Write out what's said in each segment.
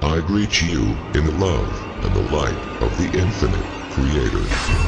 I greet you in the love and the light of the infinite Creator.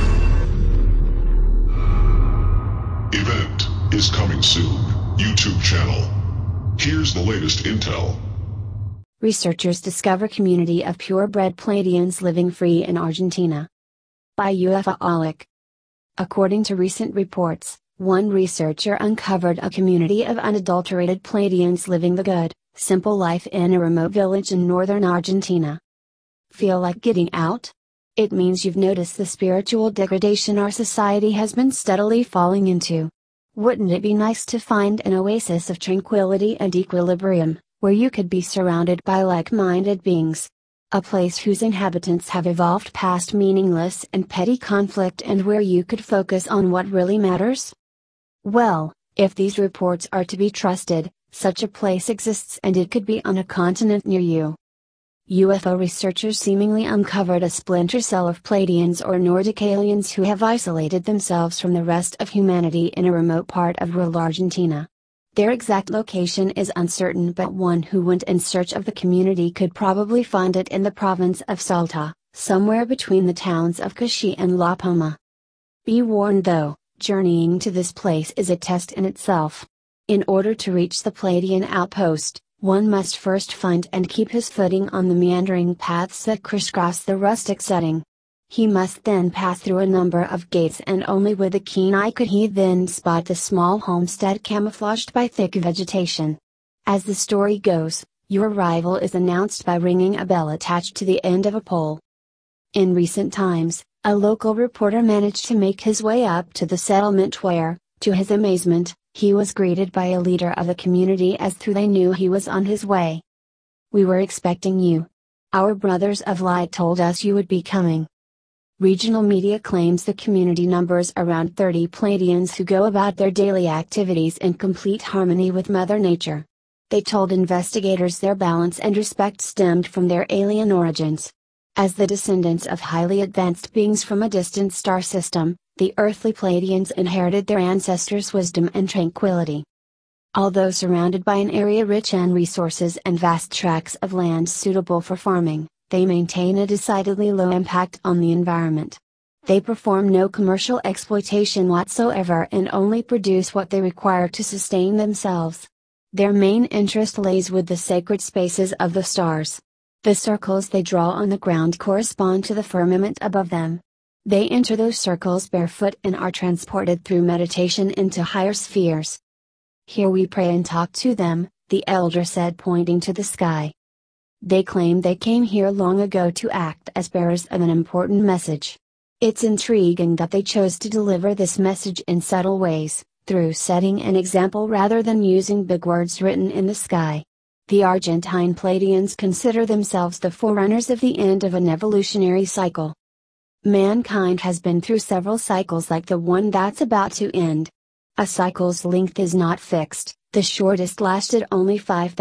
Event is coming soon. YouTube channel. Here's the latest intel. Researchers discover community of purebred Pleiadians living free in Argentina. By UFOholic. According to recent reports, one researcher uncovered a community of unadulterated Pleiadians living the good, simple life in a remote village in northern Argentina. Feel like getting out? It means you've noticed the spiritual degradation our society has been steadily falling into. Wouldn't it be nice to find an oasis of tranquility and equilibrium, where you could be surrounded by like-minded beings? A place whose inhabitants have evolved past meaningless and petty conflict and where you could focus on what really matters? Well, if these reports are to be trusted, such a place exists and it could be on a continent near you. UFO researchers seemingly uncovered a splinter cell of Pleiadians or Nordic aliens who have isolated themselves from the rest of humanity in a remote part of rural Argentina. Their exact location is uncertain, but one who went in search of the community could probably find it in the province of Salta, somewhere between the towns of Caxi and La Poma. Be warned though, journeying to this place is a test in itself. In order to reach the Pleiadian outpost, one must first find and keep his footing on the meandering paths that crisscross the rustic setting. He must then pass through a number of gates, and only with a keen eye could he then spot the small homestead camouflaged by thick vegetation. As the story goes, your arrival is announced by ringing a bell attached to the end of a pole. In recent times, a local reporter managed to make his way up to the settlement where, to his amazement, he was greeted by a leader of the community as though they knew he was on his way. "We were expecting you. Our brothers of light told us you would be coming." Regional media claims the community numbers around 30 Pleiadians who go about their daily activities in complete harmony with Mother Nature. They told investigators their balance and respect stemmed from their alien origins. As the descendants of highly advanced beings from a distant star system, the earthly Pleiadians inherited their ancestors' wisdom and tranquility. Although surrounded by an area rich in resources and vast tracts of land suitable for farming, they maintain a decidedly low impact on the environment. They perform no commercial exploitation whatsoever and only produce what they require to sustain themselves. Their main interest lays with the sacred spaces of the stars. The circles they draw on the ground correspond to the firmament above them. They enter those circles barefoot and are transported through meditation into higher spheres. "Here we pray and talk to them," the elder said, pointing to the sky. They claim they came here long ago to act as bearers of an important message. It's intriguing that they chose to deliver this message in subtle ways, through setting an example rather than using big words written in the sky. The Argentine Pleiadians consider themselves the forerunners of the end of an evolutionary cycle. Mankind has been through several cycles like the one that's about to end. A cycle's length is not fixed. The shortest lasted only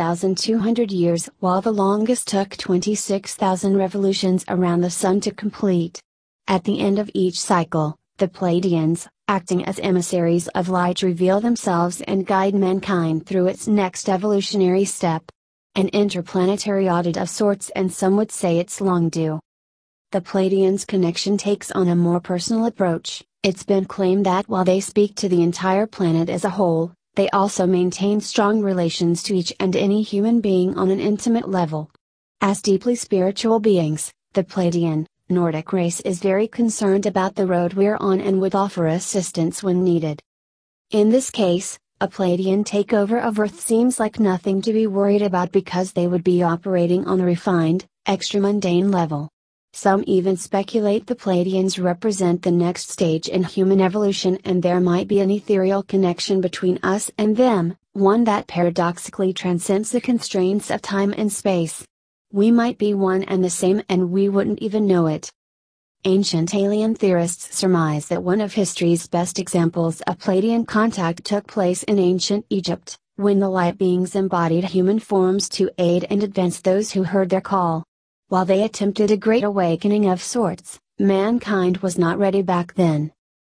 5,200 years, while the longest took 26,000 revolutions around the sun to complete. At the end of each cycle, the Pleiadians, acting as emissaries of light, reveal themselves and guide mankind through its next evolutionary step. An interplanetary audit of sorts, and some would say it's long due. The Pleiadians' connection takes on a more personal approach. It's been claimed that while they speak to the entire planet as a whole, they also maintain strong relations to each and any human being on an intimate level. As deeply spiritual beings, the Pleiadian, Nordic race is very concerned about the road we're on and would offer assistance when needed. In this case, a Pleiadian takeover of Earth seems like nothing to be worried about because they would be operating on a refined, extra-mundane level. Some even speculate the Pleiadians represent the next stage in human evolution and there might be an ethereal connection between us and them, one that paradoxically transcends the constraints of time and space. We might be one and the same and we wouldn't even know it. Ancient alien theorists surmise that one of history's best examples of Pleiadian contact took place in ancient Egypt, when the light beings embodied human forms to aid and advance those who heard their call. While they attempted a great awakening of sorts, mankind was not ready back then.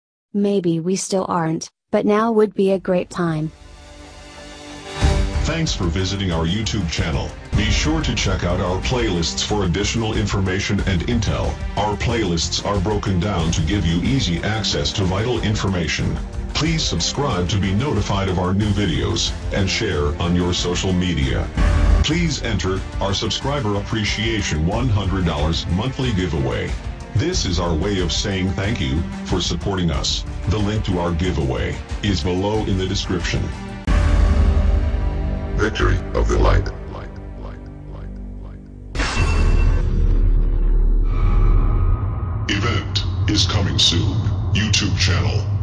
Maybe we still aren't, but now would be a great time. Thanks for visiting our YouTube channel. Be sure to check out our playlists for additional information and intel. Our playlists are broken down to give you easy access to vital information. Please subscribe to be notified of our new videos, and share on your social media. Please enter our Subscriber Appreciation $100 monthly giveaway. This is our way of saying thank you for supporting us. The link to our giveaway is below in the description. Victory of the light. Event is coming soon. YouTube channel.